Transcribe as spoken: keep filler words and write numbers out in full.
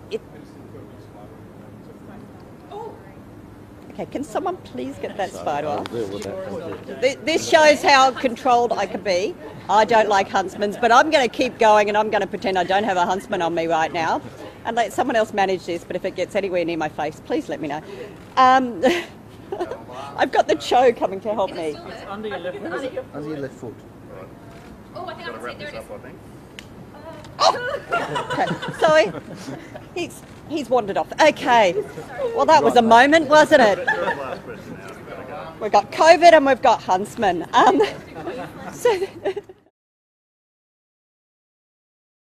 it, okay, can someone please get that spider I'll off? deal with that. Th- This shows how controlled I can be. I don't like huntsmans, but I'm going to keep going and I'm going to pretend I don't have a huntsman on me right now and let someone else manage this, but if it gets anywhere near my face, please let me know. Um, I've got the Cho coming to help me. It's under your left foot. Under your left foot. Oh, I think I can see. There it is. Okay, sorry. He's, he's wandered off. Okay. Well, that was a moment, wasn't it? We've got COVID and we've got Huntsmen. Um, so